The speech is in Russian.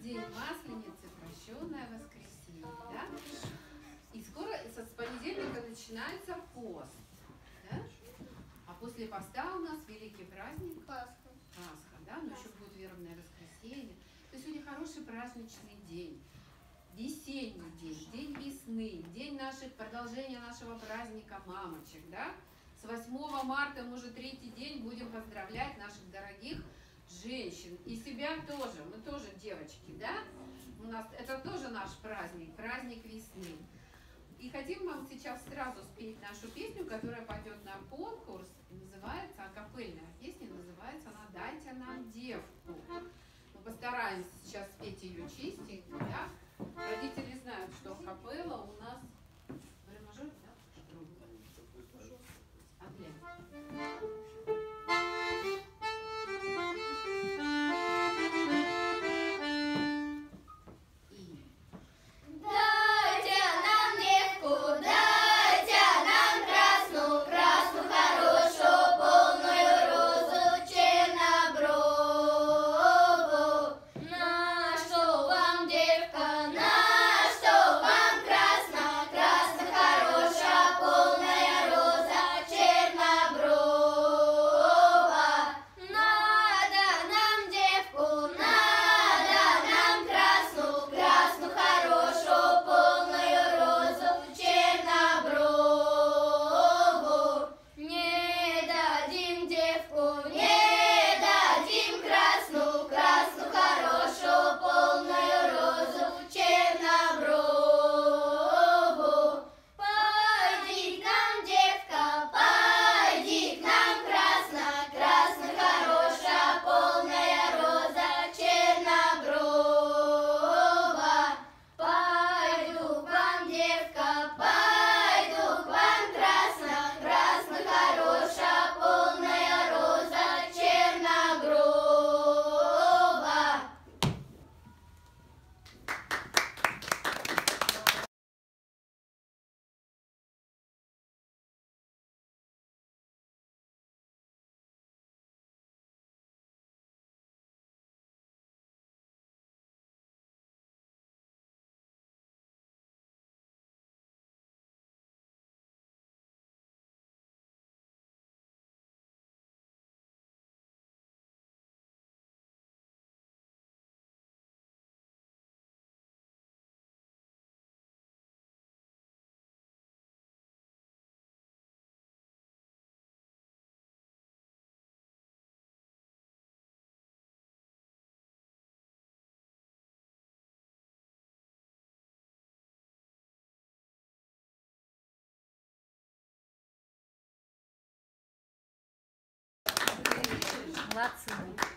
день Масленицы, прощенное воскресенье, да? И скоро с понедельника начинается пост, да? А после поста у нас великий праздник Пасха, да? Но еще будет вербное воскресенье. То есть сегодня хороший праздничный день. Весенний день, день весны, день продолжения нашего праздника мамочек, да? С 8 марта мы уже третий день будем поздравлять наших дорогих женщин. И себя тоже, мы тоже девочки, да? Это тоже наш праздник, праздник весны. И хотим вам сейчас сразу спеть нашу песню, которая пойдет на конкурс. Называется, акапельная песня, называется она «Дайте нам девку». Мы постараемся сейчас спеть ее чистенько, да? Родители знают, что акапелла у нас ре мажор, да? Молодцы.